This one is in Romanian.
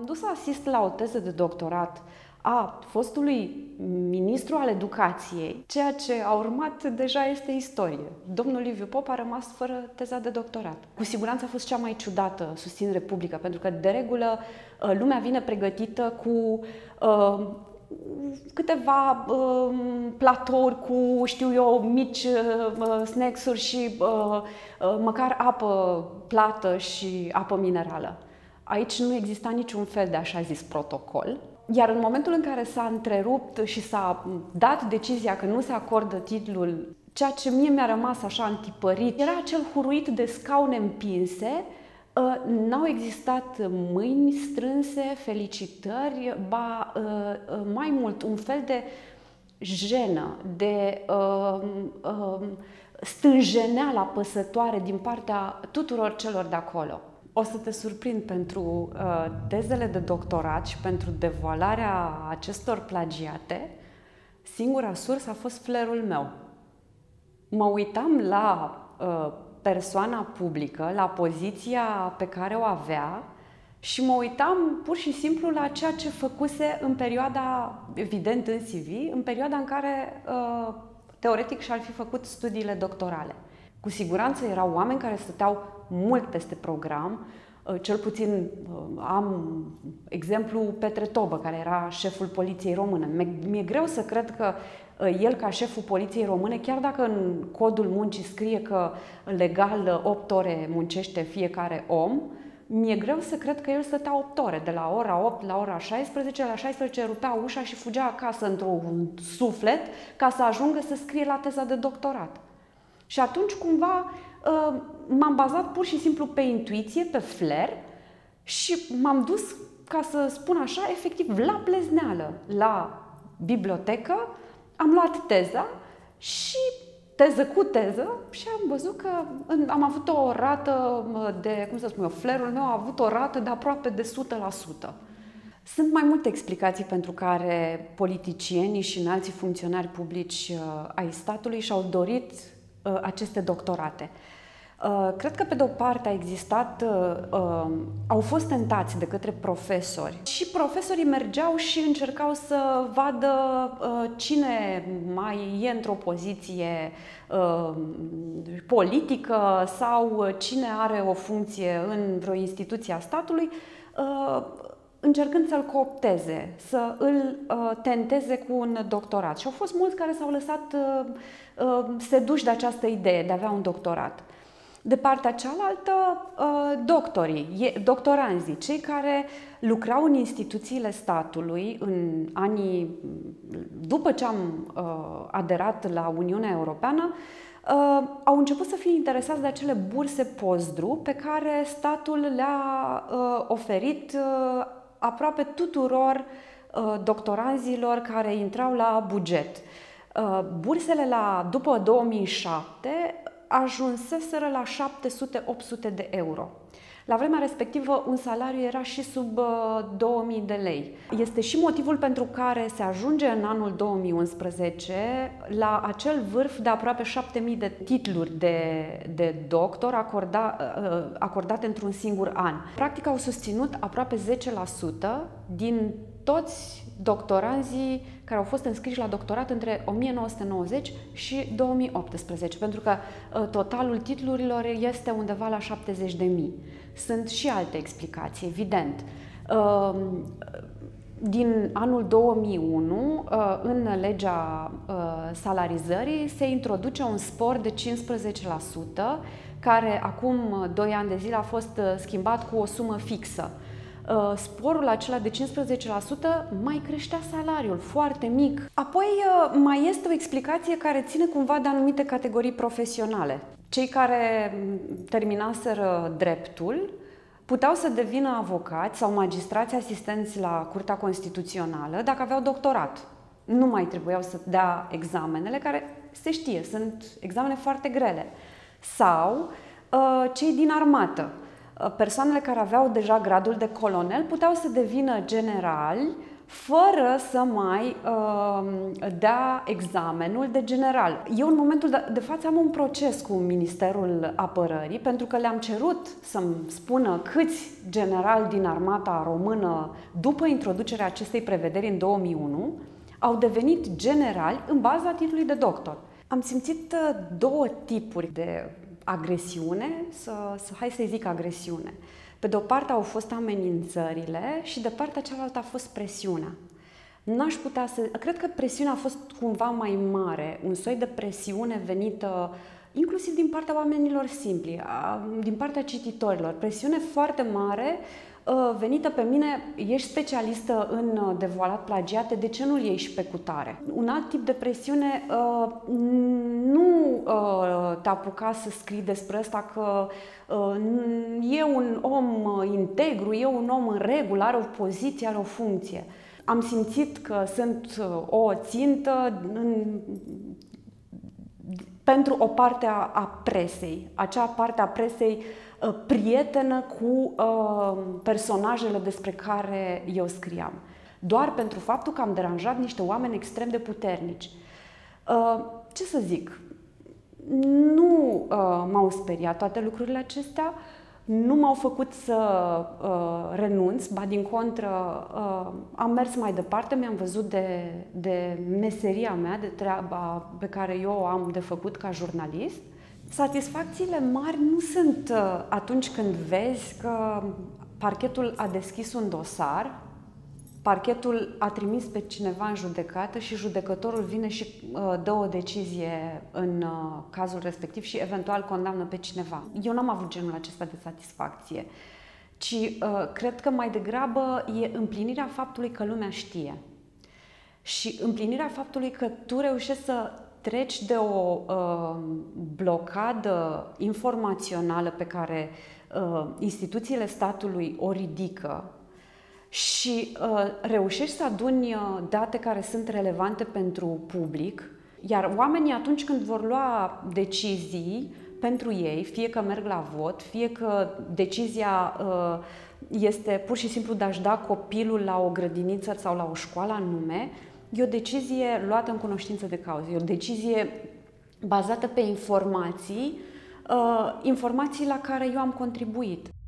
M-am dus să asist la o teză de doctorat a fostului ministru al educației. Ceea ce a urmat deja este istorie. Domnul Liviu Pop a rămas fără teza de doctorat. Cu siguranță a fost cea mai ciudată susținere publică, pentru că de regulă lumea vine pregătită cu câteva platouri cu, știu eu, mici snacks-uri și măcar apă plată și apă minerală. Aici nu exista niciun fel de așa zis protocol. Iar în momentul în care s-a întrerupt și s-a dat decizia că nu se acordă titlul, ceea ce mie mi-a rămas așa întipărit era acel huruit de scaune împinse. N-au existat mâini strânse, felicitări, ba mai mult un fel de jenă, de stânjeneală apăsătoare din partea tuturor celor de acolo. O să te surprind, pentru tezele de doctorat și pentru devoalarea acestor plagiate, singura sursă a fost flerul meu. Mă uitam la persoana publică, la poziția pe care o avea și mă uitam pur și simplu la ceea ce făcuse în perioada, evident în CV, în perioada în care teoretic și-ar fi făcut studiile doctorale. Cu siguranță erau oameni care stăteau mult peste program, cel puțin am exemplu Petre Tobă, care era șeful Poliției Române. Mi-e greu să cred că el, ca șeful Poliției Române, chiar dacă în codul muncii scrie că legal 8 ore muncește fiecare om, mi-e greu să cred că el stătea 8 ore, de la ora 8 la ora 16, la 16 rupea ușa și fugea acasă într-un suflet ca să ajungă să scrie la teza de doctorat. Și atunci, cumva, m-am bazat pur și simplu pe intuiție, pe flair și m-am dus, ca să spun așa, efectiv la plezneală, la bibliotecă, am luat teza și teză cu teză și am văzut că am avut o rată de, cum să spun eu, flairul meu a avut o rată de aproape de 100%. Sunt mai multe explicații pentru care politicienii și înalții funcționari publici ai statului și-au dorit aceste doctorate. Cred că, pe de o parte, au fost tentați de către profesori și profesorii mergeau și încercau să vadă cine mai e într-o poziție politică sau cine are o funcție în vreo instituție a statului, încercând să-l coopteze, să îl tenteze cu un doctorat. Și au fost mulți care s-au lăsat seduși de această idee de a avea un doctorat. De partea cealaltă, doctoranzii, cei care lucrau în instituțiile statului în anii după ce am aderat la Uniunea Europeană, au început să fie interesați de acele burse postdru pe care statul le-a oferit aproape tuturor doctoranzilor care intrau la buget. Bursele după 2007 ajunseseră la 700-800 de euro. La vremea respectivă, un salariu era și sub 2000 de lei. Este și motivul pentru care se ajunge în anul 2011 la acel vârf de aproape 7000 de titluri de doctor acordate într-un singur an. Practic au susținut aproape 10% din toți doctoranzii care au fost înscriși la doctorat între 1990 și 2018, pentru că totalul titlurilor este undeva la 70.000. Sunt și alte explicații, evident. Din anul 2001, în legea salarizării, se introduce un spor de 15%, care acum 2 ani de zile a fost schimbat cu o sumă fixă. Sporul acela de 15% mai creștea salariul, foarte mic. Apoi mai este o explicație care ține cumva de anumite categorii profesionale. Cei care terminaseră dreptul puteau să devină avocați sau magistrați asistenți la Curtea Constituțională dacă aveau doctorat. Nu mai trebuiau să dea examenele, care se știe, sunt examene foarte grele. Sau cei din armată. Persoanele care aveau deja gradul de colonel puteau să devină generali fără să mai dea examenul de general. Eu în momentul de față am un proces cu Ministerul Apărării pentru că le-am cerut să-mi spună câți generali din armata română, după introducerea acestei prevederi în 2001, au devenit generali în baza titlului de doctor. Am simțit două tipuri de agresiune, hai să-i zic agresiune. Pe de o parte au fost amenințările și de partea cealaltă a fost presiunea. N-aș putea să... Cred că presiunea a fost cumva mai mare, un soi de presiune venită inclusiv din partea oamenilor simpli, din partea cititorilor. Presiune foarte mare venită pe mine, ești specialistă în devoalat plagiate, de ce nu-l iei și pe cutare? Un alt tip de presiune, nu te apuca să scrii despre asta că e un om integru, e un om în regulă, are o poziție, are o funcție. Am simțit că sunt o țintă pentru o parte a presei, acea parte a presei prietenă cu personajele despre care eu scriam. Doar pentru faptul că am deranjat niște oameni extrem de puternici. Ce să zic? Nu m-au speriat toate lucrurile acestea, nu m-au făcut să renunț, ba din contră am mers mai departe, mi-am văzut de meseria mea, de treaba pe care eu o am de făcut ca jurnalist. Satisfacțiile mari nu sunt atunci când vezi că parchetul a deschis un dosar, parchetul a trimis pe cineva în judecată și judecătorul vine și dă o decizie în cazul respectiv și eventual condamnă pe cineva. Eu n-am avut genul acesta de satisfacție, ci cred că mai degrabă e împlinirea faptului că lumea știe și împlinirea faptului că tu reușești să treci de o blocadă informațională pe care instituțiile statului o ridică și reușești să aduni date care sunt relevante pentru public, iar oamenii atunci când vor lua decizii pentru ei, fie că merg la vot, fie că decizia este pur și simplu de a-și da copilul la o grădiniță sau la o școală anume, e o decizie luată în cunoștință de cauză, e o decizie bazată pe informații la care eu am contribuit.